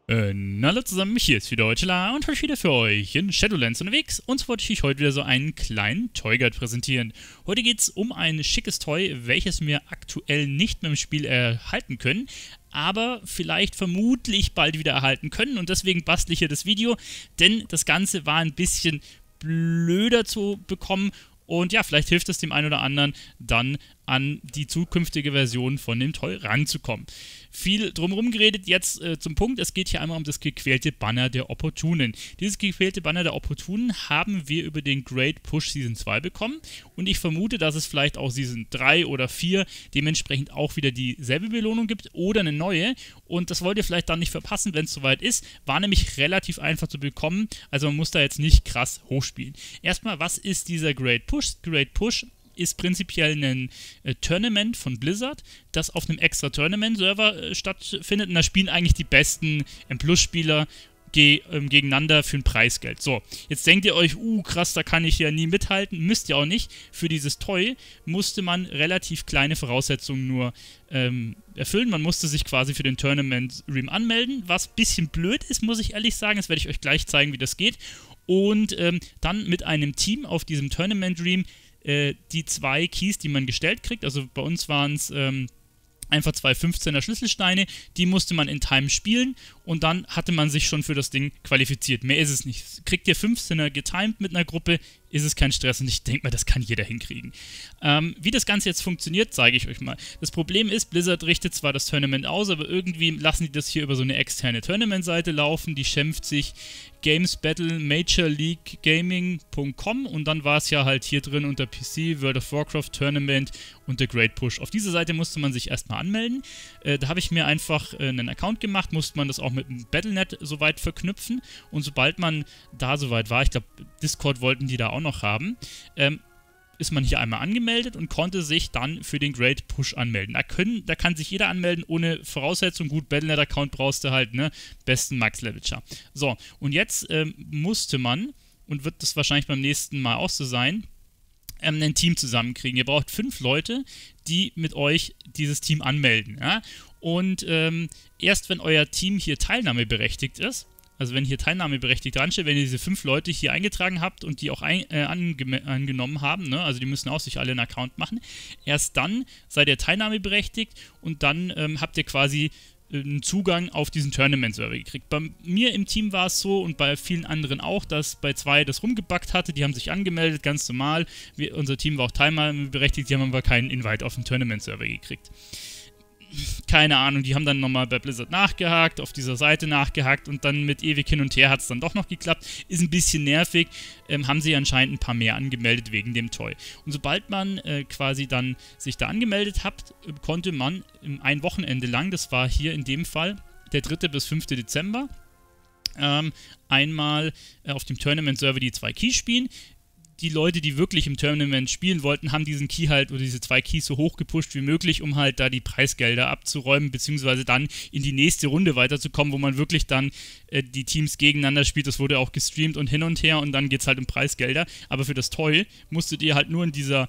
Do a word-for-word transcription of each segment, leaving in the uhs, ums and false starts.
Äh, na hallo zusammen, hier ist wieder Deutschela und heute wieder für euch in Shadowlands unterwegs. Und zwar wollte ich euch heute wieder so einen kleinen Toy Guide präsentieren. Heute geht es um ein schickes Toy, welches wir aktuell nicht mehr im Spiel erhalten können, aber vielleicht vermutlich bald wieder erhalten können. Und deswegen bastle ich hier das Video, denn das Ganze war ein bisschen blöder zu bekommen. Und ja, vielleicht hilft es dem einen oder anderen dann an die zukünftige Version von dem Toy ranzukommen. Viel drumherum geredet, jetzt äh, zum Punkt. Es geht hier einmal um das gequälte Banner der Opportunen. Dieses gequälte Banner der Opportunen haben wir über den Great Push Season zwei bekommen. Und ich vermute, dass es vielleicht auch Season drei oder vier dementsprechend auch wieder dieselbe Belohnung gibt oder eine neue. Und das wollt ihr vielleicht dann nicht verpassen, wenn es soweit ist. War nämlich relativ einfach zu bekommen. Also man muss da jetzt nicht krass hochspielen. Erstmal, was ist dieser Great Push? Great Push ist prinzipiell ein äh, Tournament von Blizzard, das auf einem extra Tournament-Server äh, stattfindet. Und da spielen eigentlich die besten M Plus Spieler ge ähm, gegeneinander für ein Preisgeld. So, jetzt denkt ihr euch, uh, krass, da kann ich ja nie mithalten. Müsst ihr auch nicht. Für dieses Toy musste man relativ kleine Voraussetzungen nur ähm, erfüllen. Man musste sich quasi für den Tournament-Ream anmelden, was ein bisschen blöd ist, muss ich ehrlich sagen. Das werde ich euch gleich zeigen, wie das geht. Und ähm, dann mit einem Team auf diesem Tournament-Ream die zwei Keys, die man gestellt kriegt, also bei uns waren es ähm, einfach zwei fünfzehner Schlüsselsteine, die musste man in Time spielen und dann hatte man sich schon für das Ding qualifiziert. Mehr ist es nicht. Kriegt ihr fünfzehner getimed mit einer Gruppe, ist es kein Stress und ich denke mal, das kann jeder hinkriegen. Ähm, wie das Ganze jetzt funktioniert, zeige ich euch mal. Das Problem ist, Blizzard richtet zwar das Tournament aus, aber irgendwie lassen die das hier über so eine externe Tournament-Seite laufen, die schimpft sich Games Battle Major League Gaming Punkt com und dann war es ja halt hier drin unter P C, World of Warcraft Tournament und der Great Push. Auf diese Seite musste man sich erstmal anmelden. Äh, da habe ich mir einfach äh, einen Account gemacht, musste man das auch mit dem Battle Punkt net soweit verknüpfen und sobald man da soweit war, ich glaube Discord wollten die da auch noch haben, ähm, ist man hier einmal angemeldet und konnte sich dann für den Great Push anmelden. Da, können, da kann sich jeder anmelden ohne Voraussetzung. Gut, Battle Punkt net-Account brauchst du halt, ne? Besten Max-Levelscher. So, und jetzt ähm, musste man, und wird das wahrscheinlich beim nächsten Mal auch so sein, ähm, ein Team zusammenkriegen. Ihr braucht fünf Leute, die mit euch dieses Team anmelden. Ja? Und ähm, erst wenn euer Team hier teilnahmeberechtigt ist, also wenn hier teilnahmeberechtigt dran steht, wenn ihr diese fünf Leute hier eingetragen habt und die auch ein, äh, ange angenommen haben, ne? Also die müssen auch sich alle einen Account machen, erst dann seid ihr teilnahmeberechtigt und dann ähm, habt ihr quasi äh, einen Zugang auf diesen Tournament-Server gekriegt. Bei mir im Team war es so und bei vielen anderen auch, dass bei zwei das rumgebackt hatte, die haben sich angemeldet, ganz normal. Wir, unser Team war auch teilnahmeberechtigt, die haben aber keinen Invite auf den Tournament-Server gekriegt. Keine Ahnung, die haben dann nochmal bei Blizzard nachgehakt, auf dieser Seite nachgehakt und dann mit ewig hin und her hat es dann doch noch geklappt. Ist ein bisschen nervig, ähm, haben sie anscheinend ein paar mehr angemeldet wegen dem Toy. Und sobald man äh, quasi dann sich da angemeldet hat, äh, konnte man ähm, ein Wochenende lang, das war hier in dem Fall der dritte bis fünfte Dezember, ähm, einmal äh, auf dem Tournament-Server die zwei Keys spielen. Die Leute, die wirklich im Tournament spielen wollten, haben diesen Key halt oder diese zwei Keys so hoch gepusht wie möglich, um halt da die Preisgelder abzuräumen, beziehungsweise dann in die nächste Runde weiterzukommen, wo man wirklich dann äh, die Teams gegeneinander spielt. Das wurde auch gestreamt und hin und her und dann geht es halt um Preisgelder. Aber für das Toy musstet ihr halt nur in dieser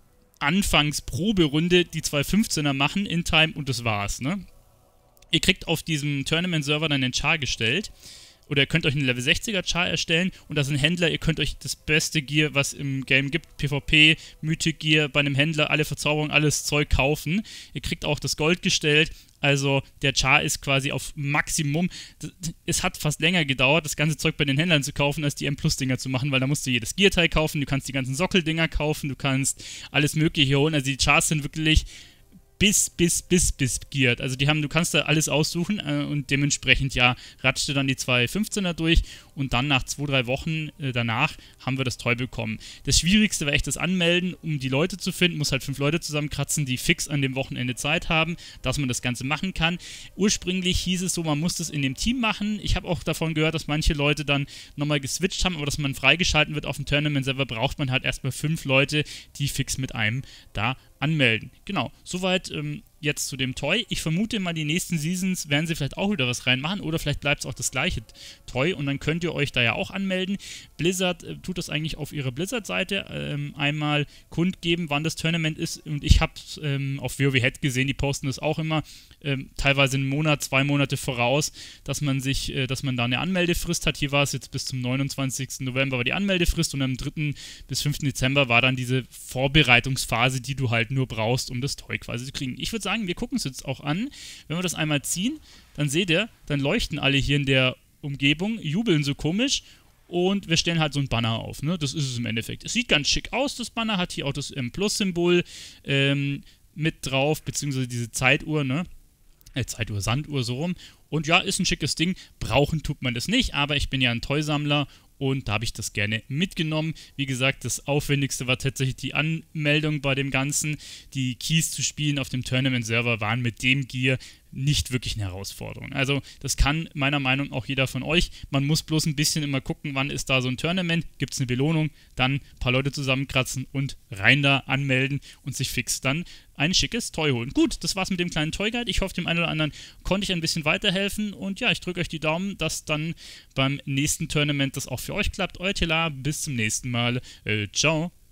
Anfangsproberunde die zwei fünfzehner machen in Time und das war's, ne? Ihr kriegt auf diesem Tournament-Server dann einen Char gestellt. Oder ihr könnt euch einen Level sechziger Char erstellen und das ist ein Händler, ihr könnt euch das beste Gear, was im Game gibt, PvP, Mythic Gear, bei einem Händler alle Verzauberungen, alles Zeug kaufen. Ihr kriegt auch das Gold gestellt, also der Char ist quasi auf Maximum. Es hat fast länger gedauert, das ganze Zeug bei den Händlern zu kaufen, als die M Plus Dinger zu machen, weil da musst du jedes Gear-Teil kaufen, du kannst die ganzen Sockeldinger kaufen, du kannst alles mögliche holen, also die Chars sind wirklich bis, bis, bis, bis geared. Also die haben, du kannst da alles aussuchen äh, und dementsprechend, ja, ratschte dann die zwei fünfzehner durch und dann nach zwei, drei Wochen äh, danach haben wir das Toy bekommen. Das Schwierigste war echt das Anmelden, um die Leute zu finden, muss halt fünf Leute zusammenkratzen, die fix an dem Wochenende Zeit haben, dass man das Ganze machen kann. Ursprünglich hieß es so, man muss das in dem Team machen. Ich habe auch davon gehört, dass manche Leute dann nochmal geswitcht haben, aber dass man freigeschalten wird auf dem Tournament-Server, braucht man halt erstmal fünf Leute, die fix mit einem da anmelden. Genau, soweit ähm, jetzt zu dem Toy. Ich vermute mal, die nächsten Seasons werden sie vielleicht auch wieder was reinmachen oder vielleicht bleibt es auch das gleiche Toy und dann könnt ihr euch da ja auch anmelden. Blizzard äh, tut das eigentlich auf ihrer Blizzard-Seite ähm, einmal kundgeben, wann das Tournament ist und ich habe ähm, auf WoWhead gesehen, die posten das auch immer ähm, teilweise einen Monat, zwei Monate voraus, dass man sich, äh, dass man da eine Anmeldefrist hat. Hier war es jetzt bis zum neunundzwanzigsten November war die Anmeldefrist und am dritten bis fünften Dezember war dann diese Vorbereitungsphase, die du halt nur brauchst, um das Toy quasi zu kriegen. Ich würde sagen, wir gucken es jetzt auch an. Wenn wir das einmal ziehen, dann seht ihr, dann leuchten alle hier in der Umgebung, jubeln so komisch und wir stellen halt so ein Banner auf. Ne? Das ist es im Endeffekt. Es sieht ganz schick aus, das Banner, hat hier auch das ähm, Plus-Symbol ähm, mit drauf, beziehungsweise diese Zeituhr, ne? Äh, Zeituhr, Sanduhr, so rum. Und ja, ist ein schickes Ding. Brauchen tut man das nicht, aber ich bin ja ein Toysammler und da habe ich das gerne mitgenommen. Wie gesagt, das Aufwendigste war tatsächlich die Anmeldung bei dem Ganzen. Die Keys zu spielen auf dem Tournament-Server waren mit dem Gear nicht wirklich eine Herausforderung. Also das kann meiner Meinung nach auch jeder von euch. Man muss bloß ein bisschen immer gucken, wann ist da so ein Tournament, gibt es eine Belohnung, dann ein paar Leute zusammenkratzen und rein da anmelden und sich fix dann ein schickes Toy holen. Gut, das war's mit dem kleinen Toy Guide. Ich hoffe, dem einen oder anderen konnte ich ein bisschen weiterhelfen und ja, ich drücke euch die Daumen, dass dann beim nächsten Tournament das auch für euch klappt. Euer Tela, bis zum nächsten Mal. Äh, ciao.